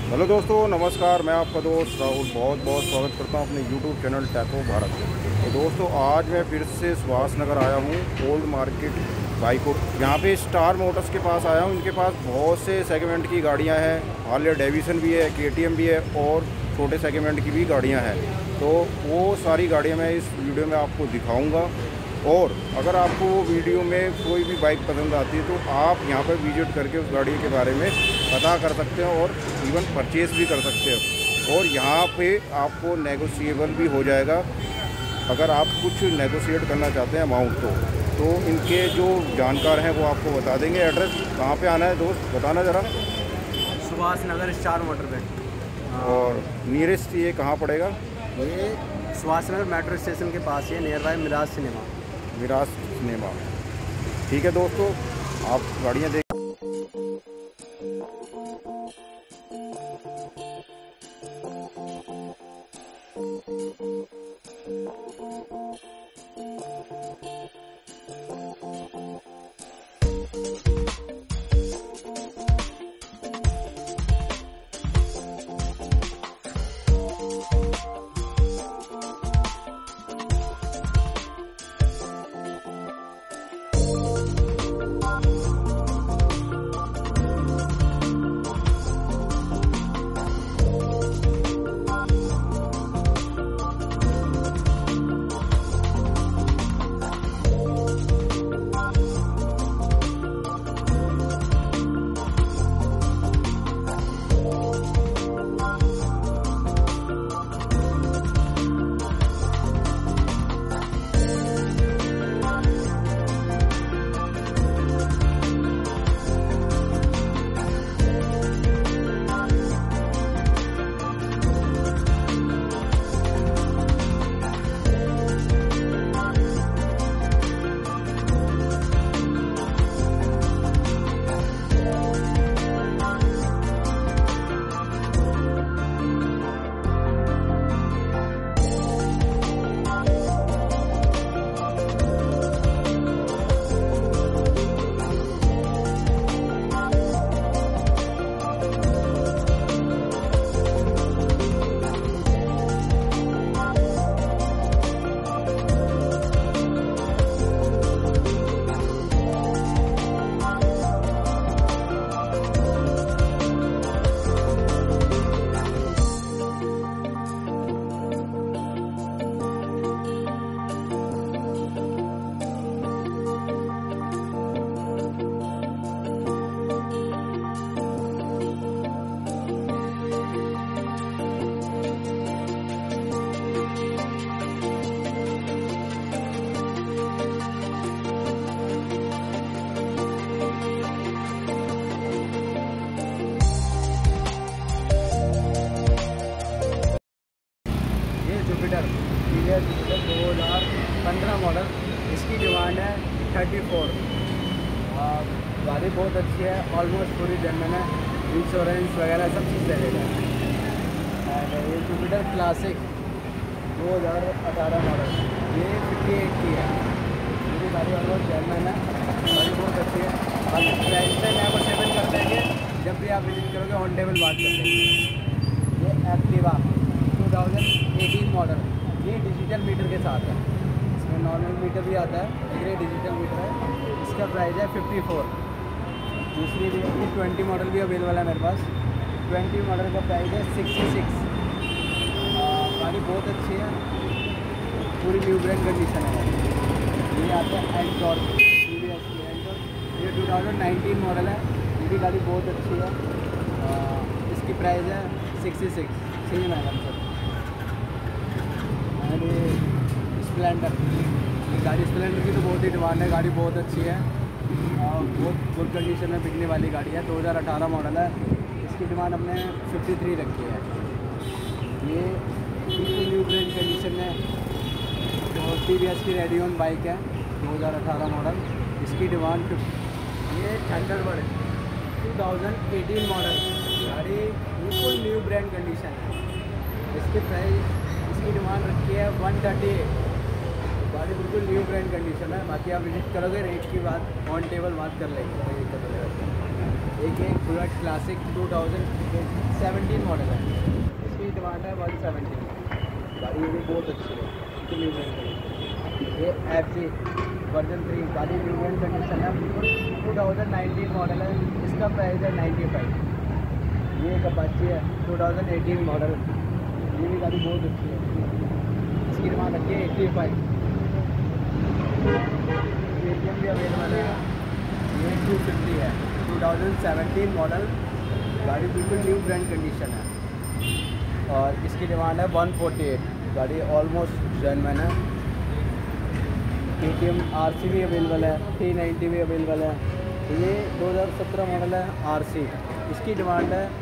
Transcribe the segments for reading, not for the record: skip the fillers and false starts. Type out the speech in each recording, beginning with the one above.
Hello दोस्तों, नमस्कार। मैं आपका दोस्त राहुल बहुत बहुत स्वागत करता हूं अपने यूट्यूब चैनल टैको भारत में। तो दोस्तों, आज मैं फिर से सुभाष नगर आया हूं, ओल्ड मार्केट बाइकों। यहाँ पे स्टार मोटर्स के पास आया हूं। इनके पास बहुत से सेगमेंट की गाड़ियां हैं। हार्ले डेविसन भी है, केटीएम भी है और छोटे सेगमेंट की भी गाड़ियाँ हैं। तो वो सारी गाड़ियाँ मैं इस वीडियो में आपको दिखाऊँगा। और अगर आपको वो वीडियो में कोई भी बाइक पसंद आती है तो आप यहाँ पर विजिट करके उस गाड़ी के बारे में पता कर सकते हैं और इवन परचेज़ भी कर सकते हैं। और यहाँ पे आपको नेगोशिएबल भी हो जाएगा अगर आप कुछ नेगोशिएट करना चाहते हैं अमाउंट तो इनके जो जानकार हैं वो आपको बता देंगे। एड्रेस कहाँ पे आना है दोस्त, बताना ज़रा। सुभाष नगर स्टार मोटर पे। और नियरेस्ट ये कहाँ पड़ेगा? ये सुभाष नगर मेट्रो स्टेशन के पास ही है, nearby Mirage cinema. Mirage cinema. ठीक है दोस्तों, आप गाड़ियाँ देख। जुपिटर 2015 मॉडल, इसकी डिमांड है 34। गाड़ी बहुत अच्छी है, ऑलमोस्ट पूरी जेन्युइन है, इंश्योरेंस वगैरह सब चीज़ लगेगा। एंड ये जुपिटर क्लासिक 2018 मॉडल, ये 58 की है। मेरी गाड़ी ऑलमोस्ट जेन्युइन है, गाड़ी बहुत अच्छी है। बाकी प्राइस पे नेगोशिएबल कर देंगे, जब भी आप विजिट करोगे ऑन टेबल बात कर देंगे। ये एक्टिवा 2018 मॉडल, ये डिजिटल मीटर के साथ है। इसमें नॉर्मल मीटर भी आता है लेकिन ये डिजिटल मीटर है। इसका प्राइस है 54। दूसरी भी 20 मॉडल भी अवेलेबल है मेरे पास। 20 मॉडल का प्राइस है 66। गाड़ी बहुत अच्छी है, पूरी न्यू ब्रांड कंडीशन है। ये आता है एंटॉर्क TVS की एंटॉर्क, ये 2019 मॉडल है। ये भी गाड़ी बहुत अच्छी है। इसकी प्राइस है 66। सही मैडम सर। एंड ये स्प्लेंडर, ये गाड़ी स्प्लेंडर की तो बहुत ही डिमांड है, गाड़ी बहुत अच्छी है, बहुत गुड कंडीशन में बिकने वाली गाड़ी है। 2018 मॉडल है, इसकी डिमांड हमने 53 रखी है। ये बिल्कुल न्यू ब्रांड कंडीशन में तो TVS की रेडियन बाइक है 2018 मॉडल, इसकी डिमांड ये थंडरबर्ड 2018 मॉडल, गाड़ी बिल्कुल न्यू ब्रांड कंडीशन है। इसकी प्राइस, इसकी डिमांड रखी है 138। गाड़ी बिल्कुल न्यू ब्रांड कंडीशन है। बाकी आप विजिट करोगे, रेट की बात ऑन टेबल बात कर लेंगे, कोई दिक्कत नहीं। एक बुलेट क्लासिक 2006 2017 मॉडल है, इसकी डिमांड है 170। गाड़ी ये भी बहुत अच्छी है, इसकी न्यू कंडीशन। ये FJ वर्जन 3 गाड़ी न्यू कंडीशन है, बिल्कुल 2019 मॉडल है, इसका प्राइस है 95। ये एक अपाची है 2018 मॉडल, ये भी गाड़ी बहुत अच्छी है, इसकी डिमांड रखी है 85। KTM भी अवेलेबल है, ये 250 है, 2017 मॉडल, गाड़ी बिल्कुल न्यू ब्रांड कंडीशन है और इसकी डिमांड है 148। गाड़ी ऑलमोस्ट जेन्युइन है। KTM RC भी अवेलेबल है, 390 भी अवेलेबल है। ये 2017 मॉडल है RC, इसकी डिमांड है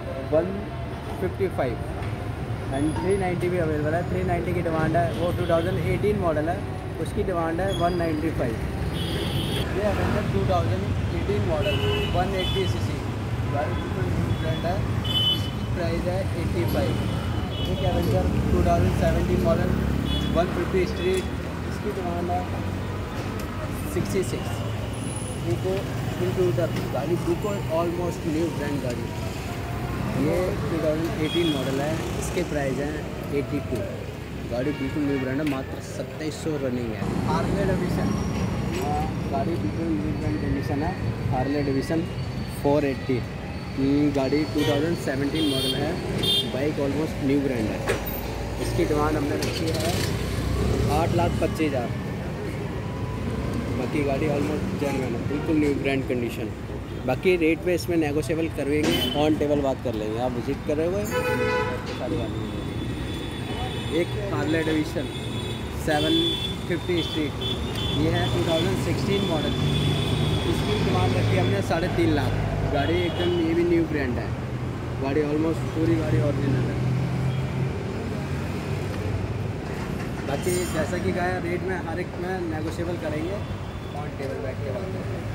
155 एंड 390 भी अवेलेबल है। 390 की डिमांड है, वो 2018 मॉडल है, उसकी डिमांड है 195। ये एवेंजर 2018 मॉडल 180 cc, गाड़ी बिल्कुल न्यू ब्रांड है, इसकी प्राइस है 85। एक एवेंजर 2017 मॉडल 150 स्ट्रीट, इसकी डिमांड है 66। इको इंट्रूडर, गाड़ी बिल्कुल ऑलमोस्ट न्यू ब्रांड गाड़ी, ये 2018 मॉडल है, इसके प्राइस हैं 82। गाड़ी बिल्कुल न्यू ब्रांड है, मात्र 2700 रनिंग है। हार्ले डेविसन, गाड़ी बिल्कुल न्यू ब्रांड कंडीशन है, हार्ले डेविसन 480। गाड़ी 2017 मॉडल है, बाइक ऑलमोस्ट न्यू ब्रांड है, इसकी डिमांड हमने रखी है 8,25,000। बाकी गाड़ी ऑलमोस्ट जेन्युइन है, बिल्कुल न्यू ब्रांड कंडीशन। बाकी रेट में इसमें नेगोशिएबल करवेंगे, ऑन टेबल बात कर लेंगे। आप विजिट करे हुए सारी बात। एक हार्ले डेविसन 750 स्ट्रीट, ये है 2016 मॉडल, इसकी डिमांड रखी हमने 3.5 लाख। गाड़ी एकदम ये भी न्यू ब्रांड है, गाड़ी ऑलमोस्ट पूरी गाड़ी ओरिजिनल है। बाकी जैसा कि कहा रेट में हर एक में नेगोशिएबल करेंगे, ऑन टेबल बैठ के बात करेंगे।